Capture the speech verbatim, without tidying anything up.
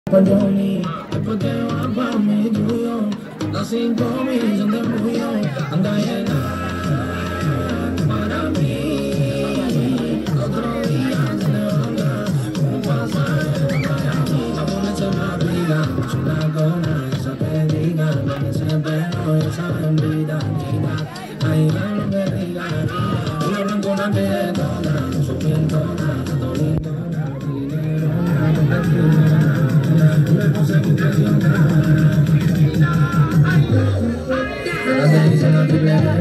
Perdoni, después te vas pa' mí tuyo. Las cinco mil son de tuyo. Anda llena para mí. Otro día se levanta un pasaje para mí. La ponerse más rica, es una cona, esa pediga. No ese pelo, esa bendita niña. Ahí va lo que diga. Una blancona de toda, su pintona, todo lindona, dinerona, no te quiera. Ahora se dice no te